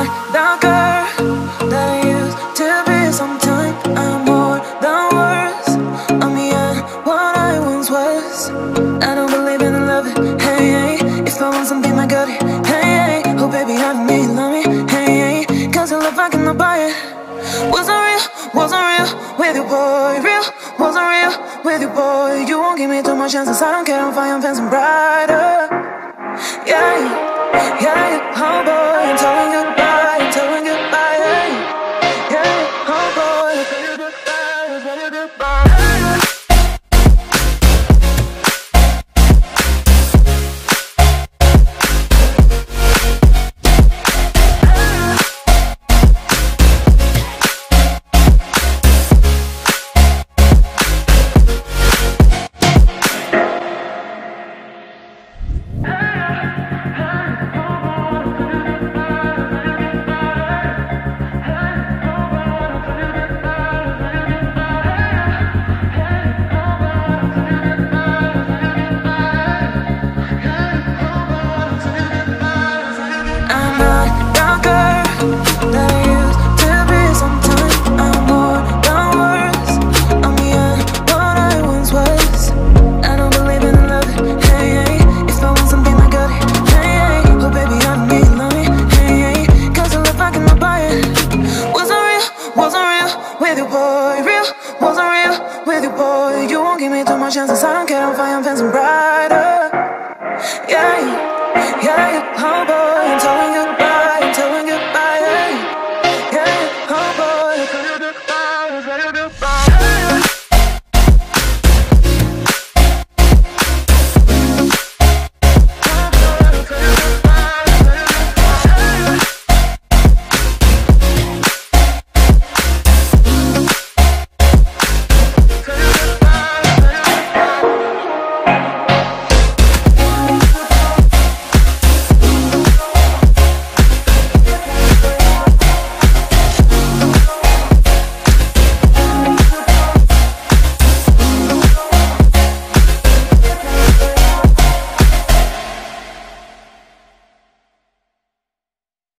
not the girl that I used to be. Sometimes I'm more than words. I'm beyond what I once was. I don't believe in love, hey, hey. If I want something, I got it, hey, hey. Oh baby, I need you, love me, hey, hey. Cause your love, I cannot buy it. Wasn't real with you, boy. Real, wasn't real with you, boy. You won't give me too much chances, I don't care, I'm fine, I'm fancy brighter. Yeah, yeah, yeah, oh boy, I'm telling goodbye, I'm telling goodbye, yeah, yeah, oh boy, I'm telling goodbye, I'm telling goodbye. Chances, I don't care, I'm fine, I'm fancy brighter. Yeah, yeah, yeah, oh boy.